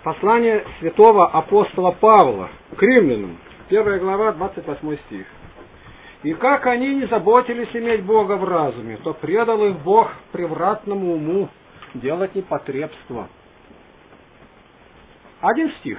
Послание святого апостола Павла к римлянам, 1 глава, 28 стих. «И как они не заботились иметь Бога в разуме, то предал их Бог превратному уму делать непотребство». Один стих.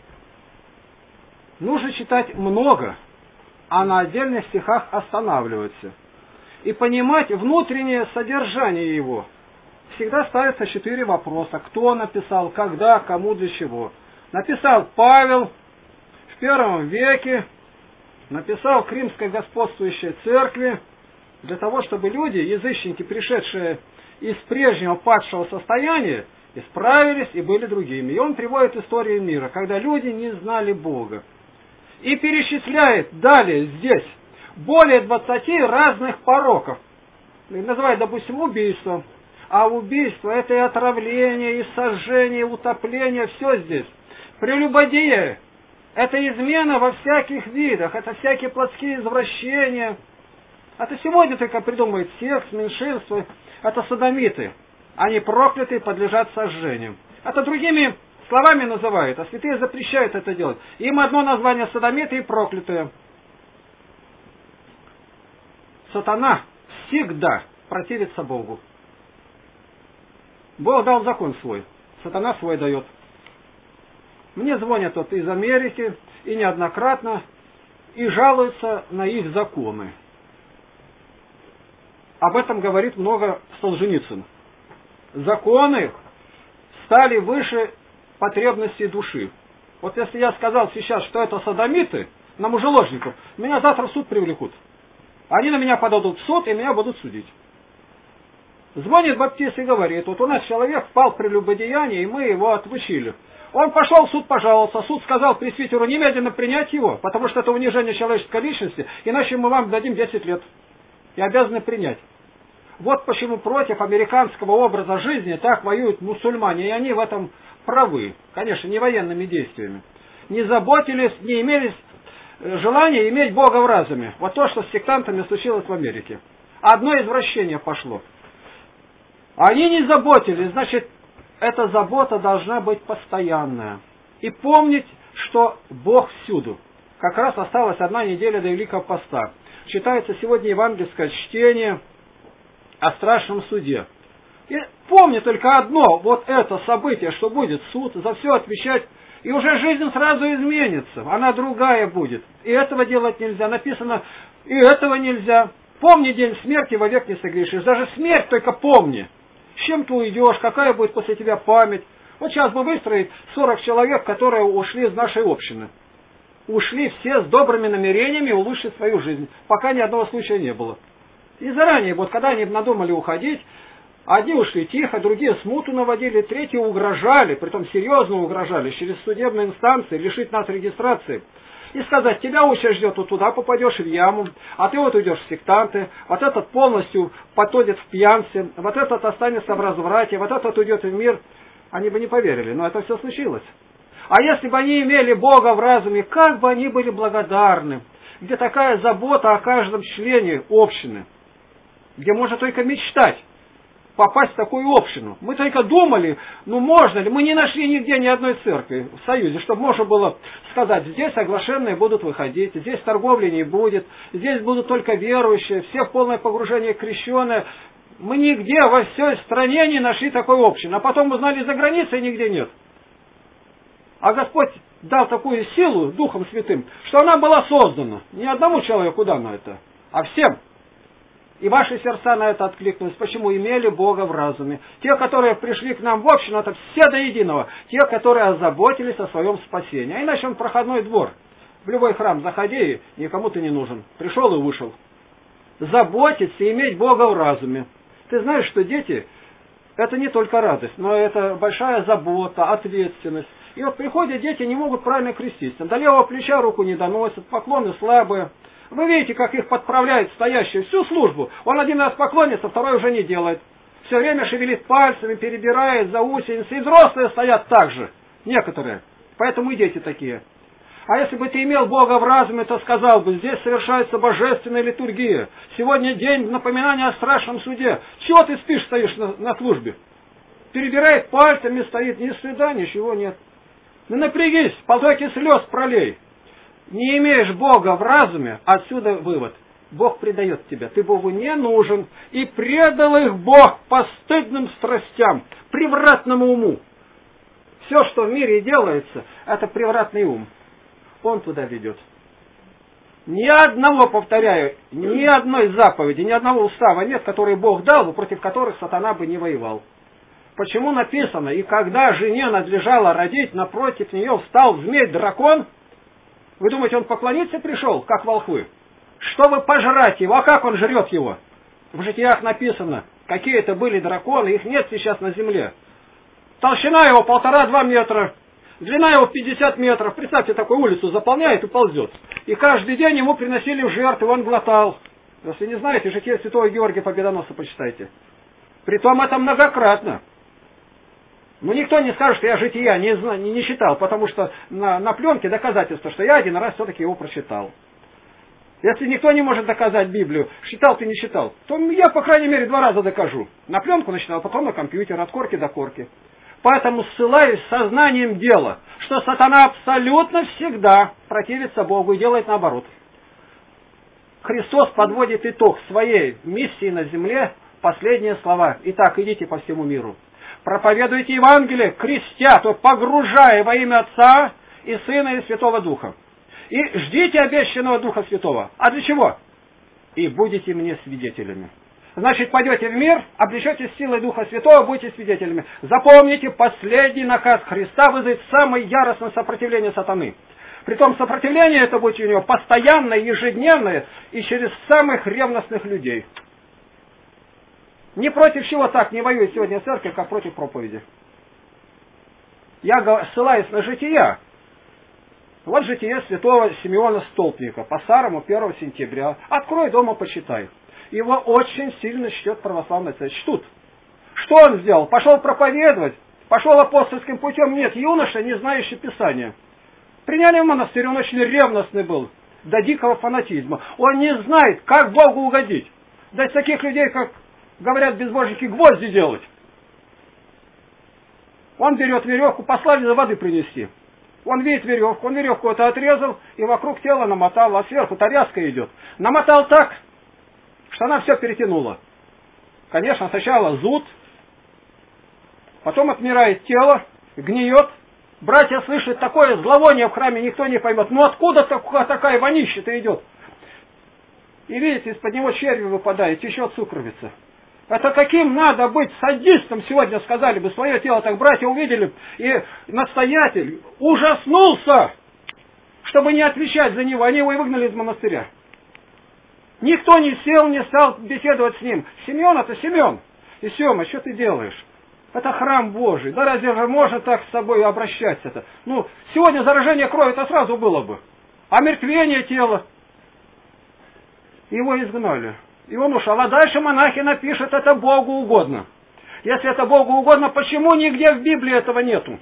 Нужно читать много, а на отдельных стихах останавливаться. И понимать внутреннее содержание его. Всегда ставятся 4 вопроса. Кто написал, когда, кому, для чего. Написал Павел в 1 веке, написал к римской господствующей церкви, для того, чтобы люди, язычники, пришедшие из прежнего падшего состояния, исправились и были другими. И он приводит историю мира, когда люди не знали Бога. И перечисляет далее здесь более 20 разных пороков. Называет, допустим, убийством. А убийство — это и отравление, и сожжение, и утопление, все здесь. Прелюбодеяние — это измена во всяких видах, это всякие плотские извращения. Это сегодня только придумывают секс, меньшинство, это содомиты. Они проклятые, подлежат сожжению. Это другими словами называют, а святые запрещают это делать. Им одно название — содомиты и проклятые. Сатана всегда противится Богу. Бог дал закон свой, сатана свой дает. Мне звонят вот из Америки, и неоднократно, и жалуются на их законы. Об этом говорит много Солженицын. Законы стали выше потребностей души. Вот если я сказал сейчас, что это содомиты, на мужеложников, меня завтра в суд привлекут. Они на меня подадут в суд, и меня будут судить. Звонит баптист и говорит, вот у нас человек впал в прелюбодеяние, и мы его отвычили. Он пошел в суд, пожаловался, суд сказал пресвитеру немедленно принять его, потому что это унижение человеческой личности, иначе мы вам дадим 10 лет. И обязаны принять. Вот почему против американского образа жизни так воюют мусульмане, и они в этом правы. Конечно, не военными действиями. Не заботились, не имели желания иметь Бога в разуме. Вот то, что с сектантами случилось в Америке. Одно извращение пошло. Они не заботились, значит, эта забота должна быть постоянная. И помнить, что Бог всюду. Как раз осталась 1 неделя до Великого Поста. Читается сегодня евангельское чтение о страшном суде. И помни только одно, вот это событие, что будет суд, за все отвечать, и уже жизнь сразу изменится, она другая будет. И этого делать нельзя, написано, и этого нельзя. Помни день смерти, вовек не согрешишь. Даже смерть только помни. С чем ты уйдешь, какая будет после тебя память. Вот сейчас бы выстроить 40 человек, которые ушли из нашей общины. Ушли все с добрыми намерениями улучшить свою жизнь, пока ни одного случая не было. И заранее, вот когда они надумали уходить, одни ушли тихо, другие смуту наводили, третьи угрожали, притом серьезно угрожали, через судебные инстанции лишить нас регистрации. И сказать, тебя участь ждет, вот туда попадешь в яму, а ты вот уйдешь в сектанты, вот этот полностью потонет в пьянстве, вот этот останется в разврате, вот этот уйдет в мир. Они бы не поверили, но это все случилось. А если бы они имели Бога в разуме, как бы они были благодарны, где такая забота о каждом члене общины, где можно только мечтать попасть в такую общину. Мы только думали, ну можно ли, мы не нашли нигде ни одной церкви в Союзе, чтобы можно было сказать, здесь оглашенные будут выходить, здесь торговли не будет, здесь будут только верующие, все в полное погружение крещеные. Мы нигде во всей стране не нашли такой общины, а потом узнали за границей, нигде нет. А Господь дал такую силу Духом Святым, что она была создана. Не одному человеку дано это, а всем. И ваши сердца на это откликнулись. Почему? Имели Бога в разуме. Те, которые пришли к нам в общину, это все до единого. Те, которые озаботились о своем спасении. А иначе он проходной двор. В любой храм заходи, никому ты не нужен. Пришел и вышел. Заботиться и иметь Бога в разуме. Ты знаешь, что дети, это не только радость, но это большая забота, ответственность. И вот приходят дети, не могут правильно креститься. До левого плеча руку не доносят, поклоны слабые. Вы видите, как их подправляют стоящие всю службу. Он один раз поклонится, второй уже не делает. Все время шевелит пальцами, перебирает заусеницы. И взрослые стоят так же, некоторые. Поэтому и дети такие. А если бы ты имел Бога в разуме, то сказал бы, здесь совершается божественная литургия. Сегодня день напоминания о страшном суде. Чего ты спишь, стоишь на службе? Перебирает пальцами, стоит, ни стыда, ничего нет. Ну напрягись, потоки слез пролей. Не имеешь Бога в разуме, отсюда вывод. Бог предает тебя, ты Богу не нужен. И предал их Бог постыдным страстям, превратному уму. Все, что в мире делается, это превратный ум. Он туда ведет. Ни одного, повторяю, ни одной заповеди, ни одного устава нет, который Бог дал бы, против которых сатана бы не воевал. Почему написано, и когда жене надлежало родить, напротив нее встал змей-дракон? Вы думаете, он поклониться пришел, как волхвы? Чтобы пожрать его, а как он жрет его? В житиях написано, какие это были драконы, их нет сейчас на земле. Толщина его 1,5-2 метра, длина его 50 метров. Представьте, такую улицу заполняет и ползет. И каждый день ему приносили в жертву, он глотал. Если не знаете, житие святого Георгия Победоносца почитайте. Притом это многократно. Но никто не скажет, что я жития не читал, потому что на пленке доказательство, что я один раз все-таки его прочитал. Если никто не может доказать Библию, читал ты не читал, то я, по крайней мере, 2 раза докажу. На пленку начинал, потом на компьютер, от корки до корки. Поэтому ссылаюсь сознанием дела, что сатана абсолютно всегда противится Богу и делает наоборот. Христос подводит итог своей миссии на земле, последние слова. Итак, идите по всему миру. Проповедуйте Евангелие, крестя, то погружая во имя Отца и Сына и Святого Духа. И ждите обещанного Духа Святого. А для чего? И будете мне свидетелями. Значит, пойдете в мир, облечетесь силой Духа Святого, будете свидетелями. Запомните, последний наказ Христа вызовет самое яростное сопротивление сатаны. Притом сопротивление это будет у него постоянное, ежедневное и через самых ревностных людей. Ни против чего так не воюет сегодня церковь, как против проповеди. Я ссылаюсь на жития. Вот житие святого Симеона Столпника по старому 1 сентября. Открой дома, почитай. Его очень сильно чтет православная церковь. Чтут. Что он сделал? Пошел проповедовать? Пошел апостольским путем? Нет, юноша, не знающий Писания. Приняли в монастырь, он очень ревностный был. До дикого фанатизма. Он не знает, как Богу угодить. Да из таких людей, как говорят безбожники, гвозди делать. Он берет веревку, послали за воды принести. Он видит веревку, он веревку это отрезал и вокруг тела намотал, а сверху таряска идет. Намотал так, что она все перетянула. Конечно, сначала зуд, потом отмирает тело, гниет. Братья слышат такое зловоние в храме, никто не поймет. Ну откуда такая вонища-то идет? И видите, из-под него черви выпадает, течет сукровица. Это каким надо быть садистом, сегодня сказали бы, свое тело так братья увидели, и настоятель ужаснулся, чтобы не отвечать за него, они его и выгнали из монастыря. Никто не сел, не стал беседовать с ним. Симеон это Семен. И Сема, что ты делаешь? Это храм Божий. Да разве же можно так с собой обращаться-то? Ну, сегодня заражение крови это сразу было бы. Омертвение тела. Его изгнали. И он ушел. А дальше монахи напишут, это Богу угодно. Если это Богу угодно, почему нигде в Библии этого нету?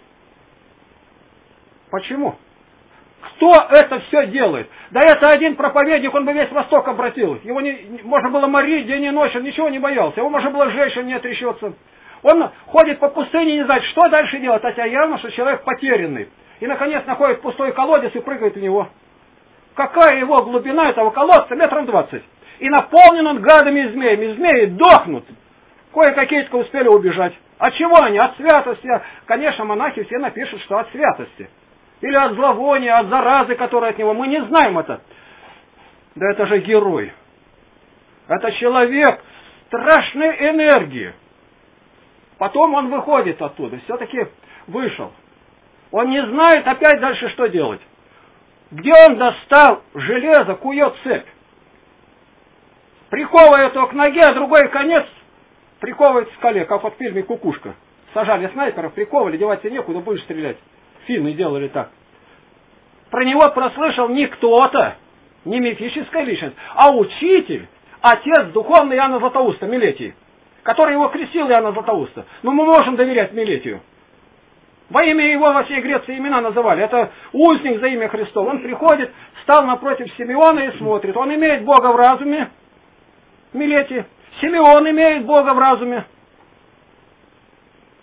Почему? Кто это все делает? Да это один проповедник, он бы весь Восток обратил. Его можно было морить день и ночь, он ничего не боялся. Его можно было сжечь, он не отречется. Он ходит по пустыне, не знает, что дальше делать. Хотя явно, что человек потерянный. И, наконец, находит пустой колодец и прыгает в него. Какая его глубина этого колодца? 20 метров. И наполнен он гадами и змеями. Змеи дохнут. Кое-какие-то успели убежать. От чего они? От святости. Конечно, монахи все напишут, что от святости. Или от зловония, от заразы, которая от него. Мы не знаем это. Да это же герой. Это человек страшной энергии. Потом он выходит оттуда. Все-таки вышел. Он не знает опять дальше, что делать. Где он достал железо, кует цепь. Приковывает его к ноге, а другой конец приковывает к скале, как вот в фильме «Кукушка». Сажали снайперов, приковывали, деваться некуда, будешь стрелять. Финны делали так. Про него прослышал не кто-то, не мифическая личность, а учитель, отец духовный Иоанна Златоуста, Милетий, который его крестил Иоанна Златоуста. Но мы можем доверять Милетию. Во имя его во всей Греции имена называли. Это узник за имя Христово. Он приходит, стал напротив Симеона и смотрит. Он имеет Бога в разуме, Милетий. Симеон имеет Бога в разуме.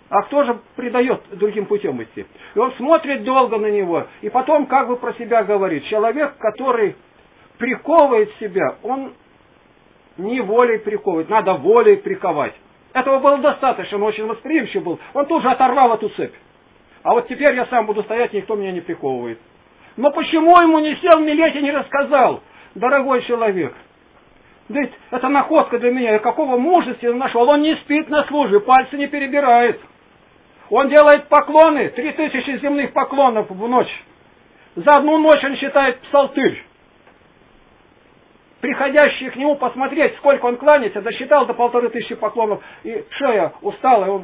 А кто же придает другим путем идти? И он смотрит долго на него, и потом как бы про себя говорит. Человек, который приковывает себя, он не волей приковывает, надо волей приковать. Этого было достаточно, он очень восприимчив был. Он тут же оторвал эту цепь. А вот теперь я сам буду стоять, никто меня не приковывает. Но почему ему не сел Милеть и не рассказал, дорогой человек? Да ведь это находка для меня, я какого мужества нашел. Он не спит на службе, пальцы не перебирает. Он делает поклоны, 3000 земных поклонов в ночь. За одну ночь он считает псалтырь. Приходящие к нему посмотреть, сколько он кланяется, досчитал до 1500 поклонов, и шея устала, и он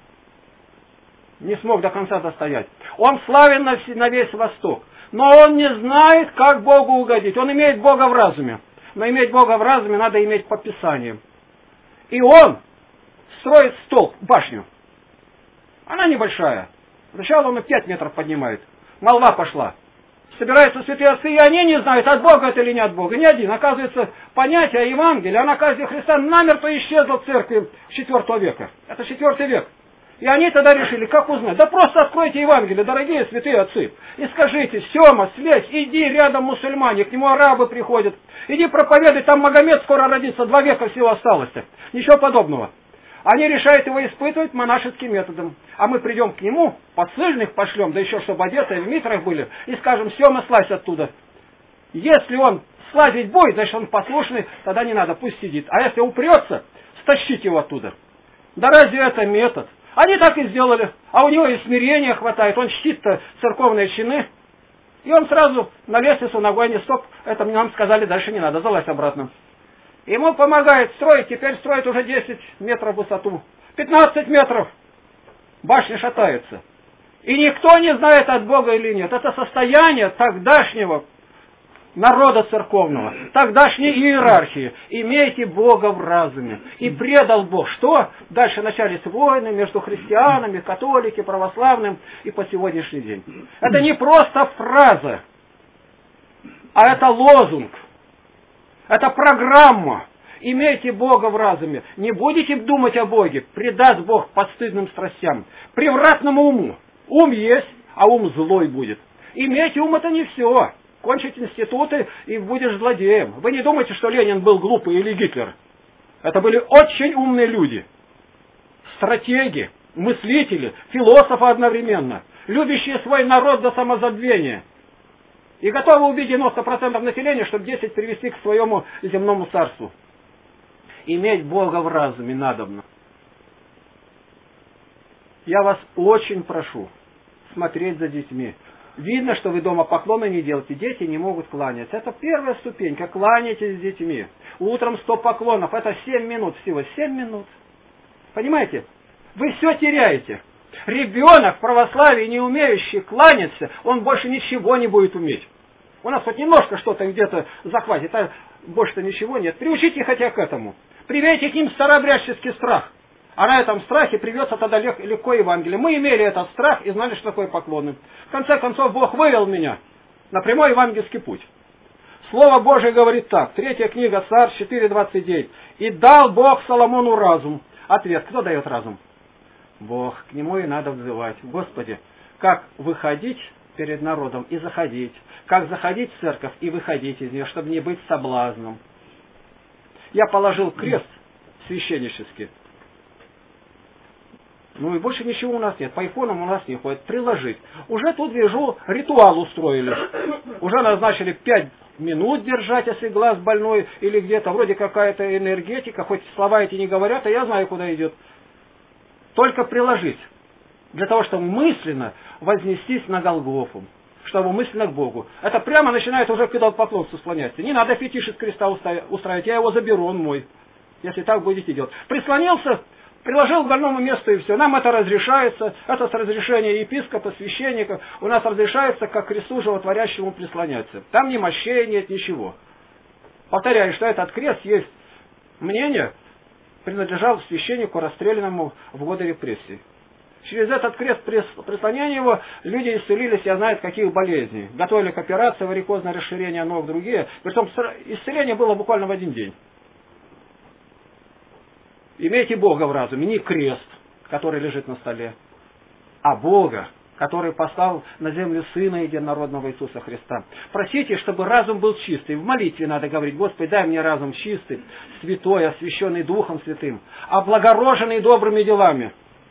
не смог до конца достоять. Он славен на весь Восток, но он не знает, как Богу угодить. Он имеет Бога в разуме, но иметь Бога в разуме надо иметь по Писаниям. И он строит столб, башню. Она небольшая. Сначала он 5 метров поднимает. Молва пошла. Собираются святые отцы, и они не знают, от Бога это или не от Бога. Ни один. Оказывается, понятие Евангелия, о наказе Христа намертво исчезло в церкви IV века. Это IV век. И они тогда решили, как узнать? Да просто откройте Евангелие, дорогие святые отцы, и скажите: Сема, слезь, иди, рядом мусульмане, к нему арабы приходят. Иди проповедуй, там Магомед скоро родится, 2 века всего осталось. Ничего подобного. Они решают его испытывать монашеским методом. А мы придем к нему, посыльных пошлем, да еще чтобы одетые в митрах были, и скажем: Сема, слазь оттуда. Если он слазить будет, значит он послушный, тогда не надо, пусть сидит. А если упрется, стащите его оттуда. Да разве это метод? Они так и сделали. А у него и смирения хватает, он чтит-то церковные чины. И он сразу на лестницу ногой не стоп. Это нам сказали, дальше не надо, залазь обратно. Ему помогает строить, теперь строит уже 10 метров в высоту. 15 метров. Башня шатается. И никто не знает, от Бога или нет. Это состояние тогдашнего народа церковного, тогдашней иерархии. Имейте Бога в разуме. И предал Бог. Что? Дальше начались войны между христианами, католиками, православными и по сегодняшний день. Это не просто фраза, а это лозунг. Это программа. Имейте Бога в разуме. Не будете думать о Боге, предаст Бог подстыдным страстям, превратному уму. Ум есть, а ум злой будет. Иметь ум — это не все. Кончить институты и будешь злодеем. Вы не думайте, что Ленин был глупый или Гитлер. Это были очень умные люди. Стратеги, мыслители, философы одновременно, любящие свой народ до самозабвения. И готовы убить 90% населения, чтобы 10 привести к своему земному царству. Иметь Бога в разуме надобно. Я вас очень прошу смотреть за детьми. Видно, что вы дома поклоны не делаете, дети не могут кланяться. Это первая ступенька, кланяйтесь с детьми. Утром 100 поклонов, это 7 минут всего, 7 минут. Понимаете? Вы все теряете. Ребенок в православии, не умеющий кланяться, он больше ничего не будет уметь. У нас хоть немножко что-то где-то захватит, а больше-то ничего нет. Приучите хотя к этому. Привейте к ним старообрядческий страх. А на этом страхе привется тогда легко Евангелие. Мы имели этот страх и знали, что такое поклоны. В конце концов, Бог вывел меня на прямой евангельский путь. Слово Божие говорит так. 3 книга Царств 4:29. «И дал Бог Соломону разум». Ответ. Кто дает разум? Бог. К нему и надо взывать. Господи, как выходить перед народом и заходить. Как заходить в церковь и выходить из нее, чтобы не быть соблазном. Я положил крест священнический. Ну и больше ничего у нас нет. По айфонам у нас не ходит. Приложить. Уже тут, вижу, ритуал устроили. Уже назначили 5 минут держать, если глаз больной или где-то. Вроде какая-то энергетика. Хоть слова эти не говорят, а я знаю, куда идет. Только приложить. Для того, чтобы мысленно вознестись на Голгофу. Чтобы мысленно к Богу. Это прямо начинает уже к идолопоклонству склоняться. Не надо фетиш из креста устраивать. Я его заберу, он мой. Если так будете делать. Прислонился, приложил к больному месту и все. Нам это разрешается. Это с разрешения епископа, священника. У нас разрешается, как к кресту животворящему прислоняться. Там ни мощей нет, ничего. Повторяю, что этот крест есть мнение, принадлежал священнику, расстрелянному в годы репрессий. Через этот крест прислонения его люди исцелились, я знаю, от каких болезней. Готовили к операции, варикозное расширение ног, другие. Притом исцеление было буквально в один день. Имейте Бога в разуме, не крест. который лежит на столе, а Бога, который послал на землю Сына Единородного Иисуса Христа. Просите, чтобы разум был чистый. В молитве надо говорить: Господи, дай мне разум чистый, святой, освященный Духом Святым, облагороженный добрыми делами.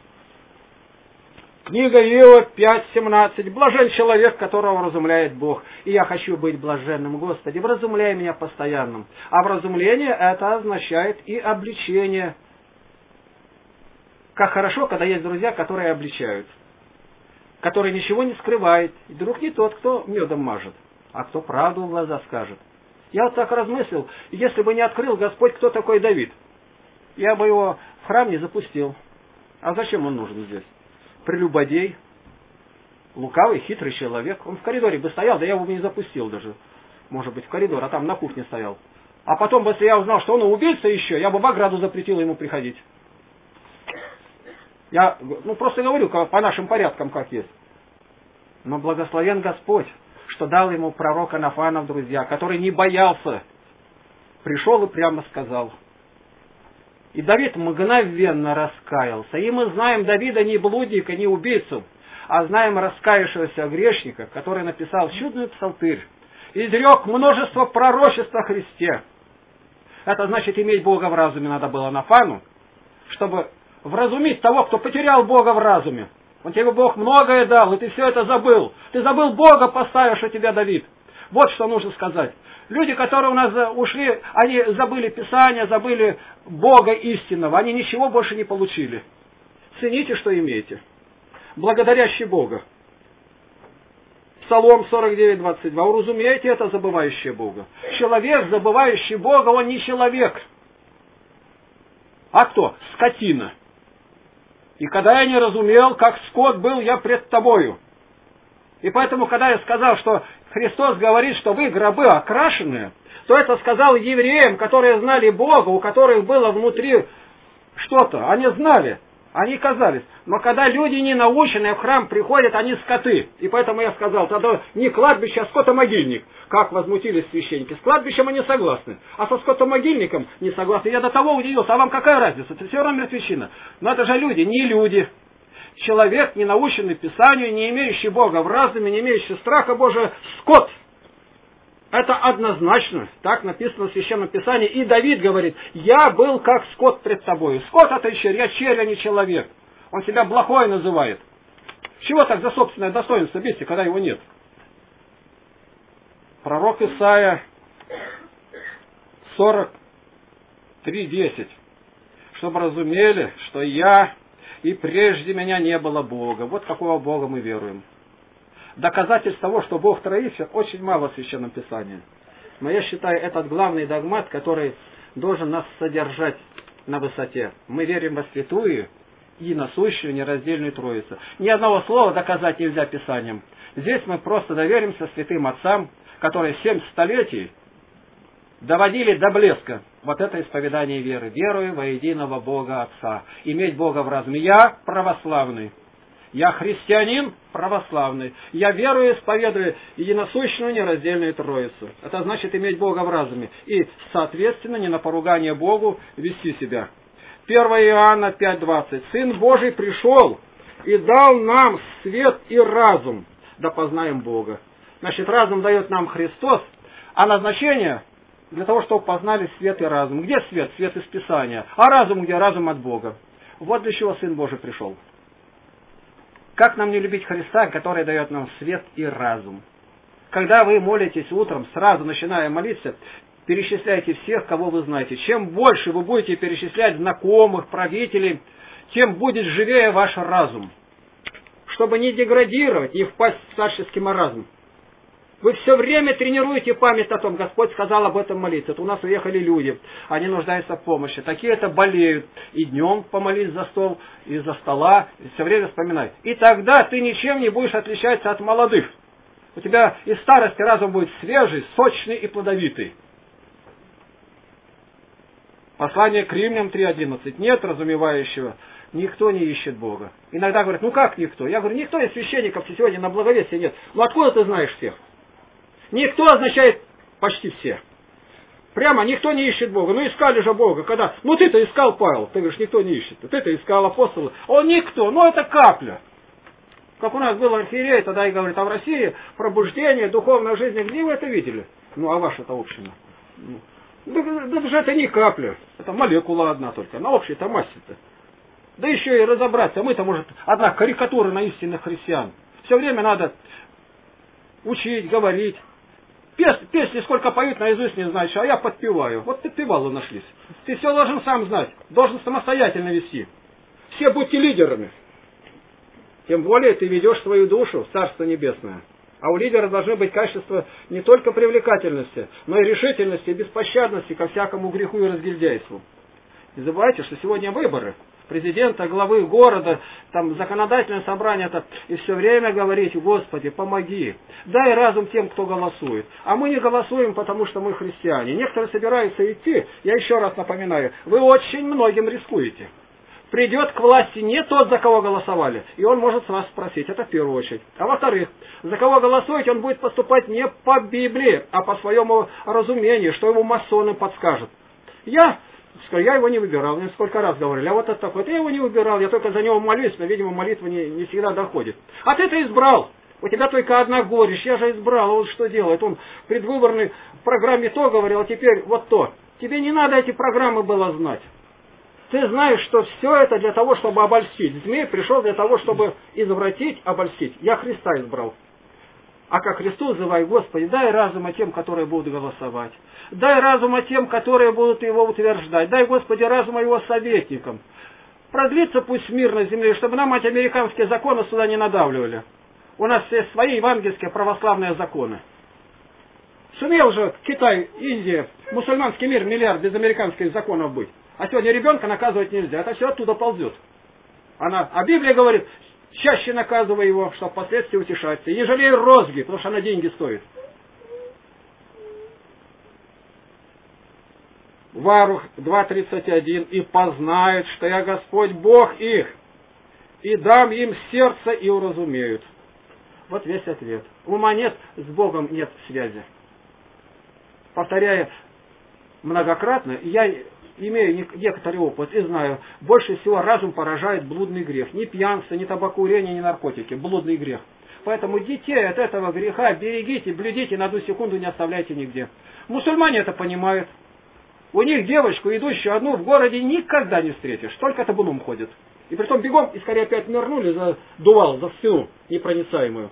Книга Иова 5:17. Блажен человек, которого вразумляет Бог. И я хочу быть блаженным, Господи, вразумляй меня постоянным. А вразумление это означает и обличение. Как хорошо, когда есть друзья, которые обличают, который ничего не скрывает. И друг не тот, кто медом мажет, а кто правду в глаза скажет. Я вот так размыслил, если бы не открыл Господь, кто такой Давид, я бы его в храм не запустил. А зачем он нужен здесь? Прелюбодей, лукавый, хитрый человек. Он в коридоре бы стоял, да я его бы не запустил даже. Может быть, в коридор, а там на кухне стоял. А потом бы, если я узнал, что он убийца еще, я бы в ограду запретил ему приходить. Я просто говорю по нашим порядкам, как есть. Но благословен Господь, что дал ему пророка Нафана в друзья, который не боялся. Пришел и прямо сказал. И Давид мгновенно раскаялся. И мы знаем Давида не блудника, не убийцу, а знаем раскаявшегося грешника, который написал чудный псалтырь, изрек множество пророчеств о Христе. Это значит, иметь Бога в разуме надо было Нафану, чтобы вразумить того, кто потерял Бога в разуме. Он тебе Бог многое дал, и ты все это забыл. Ты забыл Бога, поставившего тебя, Давид. Вот что нужно сказать. Люди, которые у нас ушли, они забыли Писание, забыли Бога истинного. Они ничего больше не получили. Цените, что имеете. Благодарящий Бога. Псалом 49:22. Уразумейте это, забывающее Бога. Человек, забывающий Бога, он не человек. А кто? Скотина. И когда я не разумел, как скот был я пред тобою. И поэтому, когда я сказал, что Христос говорит, что вы гробы окрашенные, то это сказал евреям, которые знали Бога, у которых было внутри что-то. Они знали, они казались. Но когда люди не наученные в храм приходят, они скоты. И поэтому я сказал, тогда не кладбище, а скотомогильник. Как возмутились священники. С кладбищем они согласны, а со скотомогильником не согласны. Я до того удивился, а вам какая разница? Это все равно мертвечина. Но это же люди, не люди. Человек, не наученный Писанию, не имеющий Бога в разуме, не имеющий страха Божия, скот. Это однозначно. Так написано в Священном Писании. И Давид говорит: я был как скот пред тобою. Скот это еще, я червь, а не человек. Он себя плохой называет. Чего так за собственное достоинство биться, когда его нет? Пророк Исаия 43:10. Чтобы разумели, что я и прежде меня не было Бога. Вот какого Бога мы веруем. Доказательств того, что Бог троится, очень мало в Священном Писании. Но я считаю, этот главный догмат, который должен нас содержать на высоте. Мы верим во святую и насущую нераздельную Троицу. Ни одного слова доказать нельзя Писанием. Здесь мы просто доверимся святым отцам, которые 7 столетий доводили до блеска вот это исповедание веры. Верую во единого Бога Отца. Иметь Бога в разуме. Я православный. Я христианин православный. Я верую и исповедую единосущную нераздельную Троицу. Это значит иметь Бога в разуме. И, соответственно, не на поругание Богу вести себя. 1 Иоанна 5:20. Сын Божий пришел и дал нам свет и разум, да познаем Бога. Значит, разум дает нам Христос, а назначение для того, чтобы познали свет и разум. Где свет? Свет из Писания. А разум где? Разум от Бога. Вот для чего Сын Божий пришел. Как нам не любить Христа, который дает нам свет и разум? Когда вы молитесь утром, сразу начиная молиться, перечисляйте всех, кого вы знаете. Чем больше вы будете перечислять знакомых, правителей, тем будет живее ваш разум. Чтобы не деградировать, не впасть в старческий маразм. Вы все время тренируете память о том, Господь сказал об этом молиться. Вот у нас уехали люди, они нуждаются в помощи. Такие-то болеют. И днем помолись за стол, и за стола, и все время вспоминай. И тогда ты ничем не будешь отличаться от молодых. У тебя из старости разум будет свежий, сочный и плодовитый. Послание к Римлянам 3:11. Нет разумевающего, никто не ищет Бога. Иногда говорят, ну как никто? Я говорю, никто из священников сегодня на благовестии нет. Ну откуда ты знаешь всех? Никто означает почти все. Прямо никто не ищет Бога. Ну искали же Бога. Когда, ну ты-то искал, Павел. Ты говоришь, никто не ищет. Ты-то искал апостола. Он никто. Ну это капля. Как у нас был архиерей, тогда и говорит, а в России пробуждение, духовная жизнь, где вы это видели? Ну а ваша-то община. Да же это не капля. Это молекула одна только. На общей-то массе-то. Да еще и разобраться. Мы-то, может, одна карикатура на истинных христиан. Все время надо учить, говорить. Песни сколько поют, наизусть не знаешь, а я подпеваю. Вот подпевалы нашлись. Ты все должен сам знать. Должен самостоятельно вести. Все будьте лидерами. Тем более ты ведешь свою душу в Царство Небесное. А у лидера должны быть качества не только привлекательности, но и решительности, и беспощадности ко всякому греху и разгильдяйству. Не забывайте, что сегодня выборы. Президента, главы города, там законодательное собрание, и все время говорить: Господи, помоги, дай разум тем, кто голосует. А мы не голосуем, потому что мы христиане. Некоторые собираются идти, я еще раз напоминаю, вы очень многим рискуете. Придет к власти не тот, за кого голосовали, и он может с вас спросить, это в первую очередь. А во-вторых, за кого голосуете, он будет поступать не по Библии, а по своему разумению, что ему масоны подскажут. Я его не выбирал, мне сколько раз говорили, а вот это такое, я его не выбирал, я только за него молюсь, но, видимо, молитва не всегда доходит. А ты-то избрал, у тебя только одна горечь, я же избрал, а он что делает? Он в предвыборной программе то говорил, а теперь вот то. Тебе не надо эти программы было знать. Ты знаешь, что все это для того, чтобы обольстить. Змей пришел для того, чтобы извратить, обольстить. Я Христа избрал. А как Христу взывай: Господи, дай разума тем, которые будут голосовать. Дай разума тем, которые будут его утверждать. Дай, Господи, разума его советникам. Продлится пусть мир на земле, чтобы нам эти американские законы сюда не надавливали. У нас есть свои евангельские православные законы. Сумел же Китай, Индия, мусульманский мир, миллиард без американских законов быть. А сегодня ребенка наказывать нельзя. Это все оттуда ползет. А Библия говорит: чаще наказывай его, чтобы впоследствии утешаться. И не жалей розги, потому что она деньги стоит. Варух 2:31. И познают, что я Господь Бог их, и дам им сердце, и уразумеют. Вот весь ответ. Ума нет, с Богом нет связи. Повторяю многократно, я имею некоторый опыт и знаю, больше всего разум поражает блудный грех. Ни пьянство, ни табакурение, ни наркотики. Блудный грех. Поэтому детей от этого греха берегите, блюдите, на одну секунду не оставляйте нигде. Мусульмане это понимают. У них девочку, идущую одну, в городе никогда не встретишь. Только табуном ходят. И притом бегом, и скорее опять нырнули, задувал за стену непроницаемую.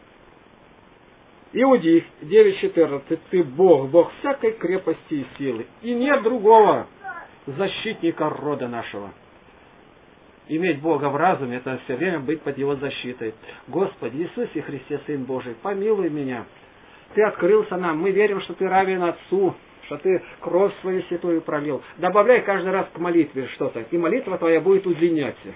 Иудей 9:14. Ты Бог, Бог всякой крепости и силы. И нет другого защитника рода нашего. Иметь Бога в разуме, это все время быть под Его защитой. Господи, Иисусе Христе, Сын Божий, помилуй меня. Ты открылся нам, мы верим, что Ты равен Отцу, что Ты кровь свою святую пролил. Добавляй каждый раз к молитве что-то, и молитва твоя будет удлиняться.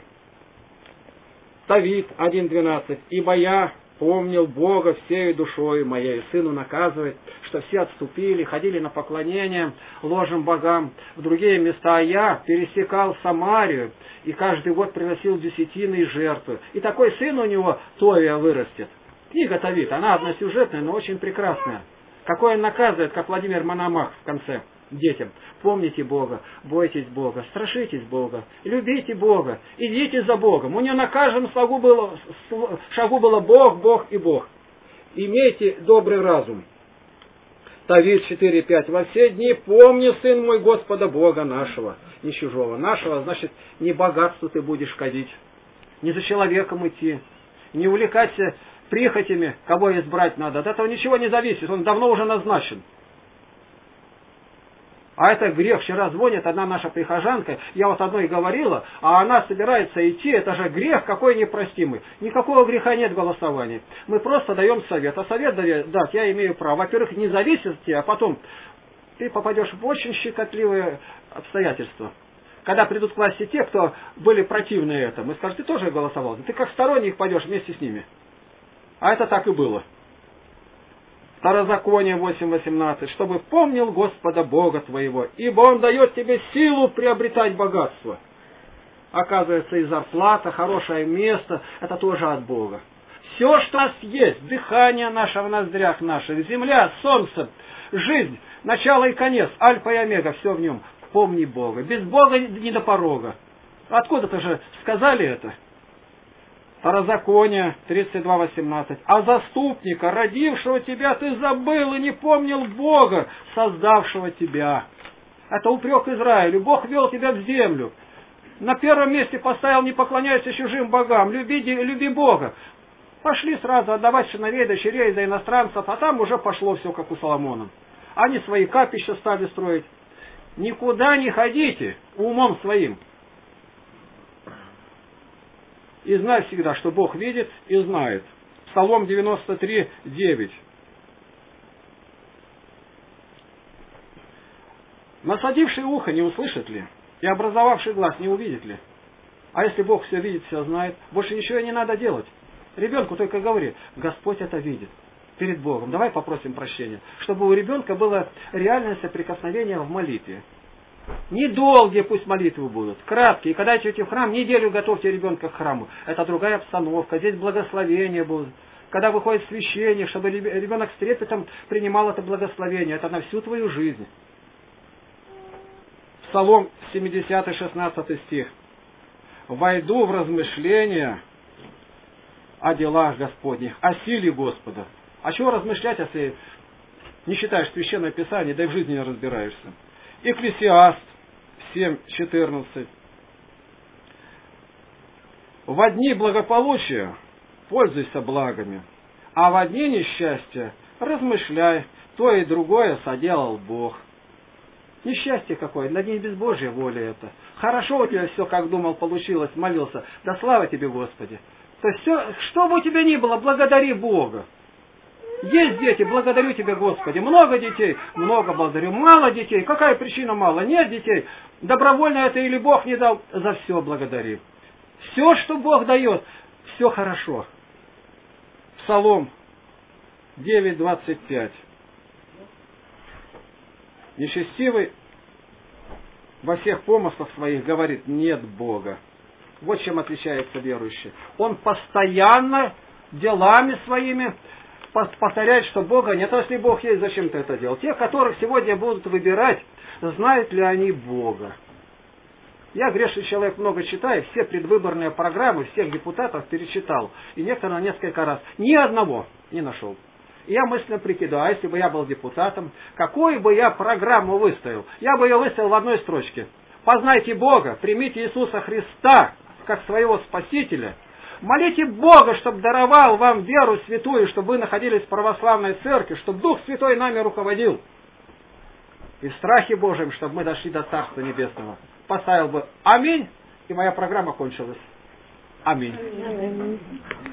Давид 1:12. Ибо я помнил Бога всею душою моей, сыну наказывает, что все отступили, ходили на поклонение ложным богам в другие места, а я пересекал Самарию и каждый год приносил десятины и жертвы. И такой сын у него, Товия, вырастет. Книга Давид, она односюжетная, но очень прекрасная. Какой он наказывает, как Владимир Мономах в конце детям. Помните Бога, бойтесь Бога, страшитесь Бога, любите Бога, идите за Богом. У него на каждом шагу было Бог, Бог и Бог. Имейте добрый разум. Давид 4:5. Во все дни помни, сын мой, Господа Бога нашего, не чужого. Нашего, значит, не богатству ты будешь ходить, не за человеком идти, не увлекаться прихотями, кого избрать надо. От этого ничего не зависит, он давно уже назначен. А это грех. Вчера звонит одна наша прихожанка, я вот одной говорила, а она собирается идти, это же грех какой непростимый. Никакого греха нет в голосовании. Мы просто даем совет. А совет дать я имею право. Во-первых, не зависит от тебя, а потом ты попадешь в очень щекотливые обстоятельства. Когда придут к власти те, кто были противны этому, и скажут: ты тоже голосовал. Ты как сторонник пойдешь вместе с ними. А это так и было. Второзаконие 8:18. Чтобы помнил Господа Бога твоего, ибо Он дает тебе силу приобретать богатство. Оказывается, и зарплата, хорошее место, это тоже от Бога. Все, что у нас есть, дыхание наше в ноздрях наших, земля, солнце, жизнь, начало и конец, альфа и омега, все в нем. Помни Бога. Без Бога не до порога. Откуда-то же сказали это? Второзаконие 32:18. А заступника, родившего тебя, ты забыл и не помнил Бога, создавшего тебя. Это упрек Израилю. Бог вел тебя в землю. На первом месте поставил: не поклоняйся чужим богам, люби Бога. Пошли сразу отдавать сыновей, дочерей за иностранцев, а там уже пошло все, как у Соломона. Они свои капища стали строить. Никуда не ходите умом своим. И знай всегда, что Бог видит и знает. Псалом 93:9. Насадивший ухо не услышит ли? И образовавший глаз не увидит ли? А если Бог все видит, все знает, больше ничего и не надо делать. Ребенку только говори: Господь это видит перед Богом. Давай попросим прощения, чтобы у ребенка было реальное соприкосновение в молитве. Недолгие пусть молитвы будут, краткие. Когда идете в храм, неделю готовьте ребенка к храму. Это другая обстановка, здесь благословения будут. Когда выходит священник, чтобы ребенок с трепетом принимал это благословение. Это на всю твою жизнь. Псалом 70, 16 стих. «Войду в размышления о делах Господних, о силе Господа». А чего размышлять, если не читаешь Священное Писание, да и в жизни не разбираешься? Экклесиаст 7:14. «Во дни благополучия пользуйся благами, а во дни несчастья размышляй, то и другое соделал Бог». Несчастье какое, на день безбожья воля это. Хорошо у тебя все, как думал, получилось, молился. Да слава тебе, Господи. То есть все, что бы у тебя ни было, благодари Бога. Есть дети, благодарю тебя, Господи. Много детей, много благодарю. Мало детей, какая причина мало? Нет детей, добровольно это или Бог не дал, за все благодари. Все, что Бог дает, все хорошо. Псалом 9:25. Нечестивый во всех помыслах своих говорит: нет Бога. Вот чем отличается верующий. Он постоянно делами своими повторяет, что Бога нет. А если Бог есть, зачем ты это делал? Те, которых сегодня будут выбирать, знают ли они Бога? Я, грешный человек, много читаю, все предвыборные программы всех депутатов перечитал. И некоторые несколько раз. Ни одного не нашел. И я мысленно прикидываю: а если бы я был депутатом, какую бы я программу выставил? Я бы ее выставил в одной строчке. Познайте Бога, примите Иисуса Христа как своего Спасителя. Молите Бога, чтобы даровал вам веру святую, чтобы вы находились в православной церкви, чтобы Дух Святой нами руководил. И в страхе Божьем, чтобы мы дошли до Царства Небесного. Поставил бы аминь, и моя программа кончилась. Аминь.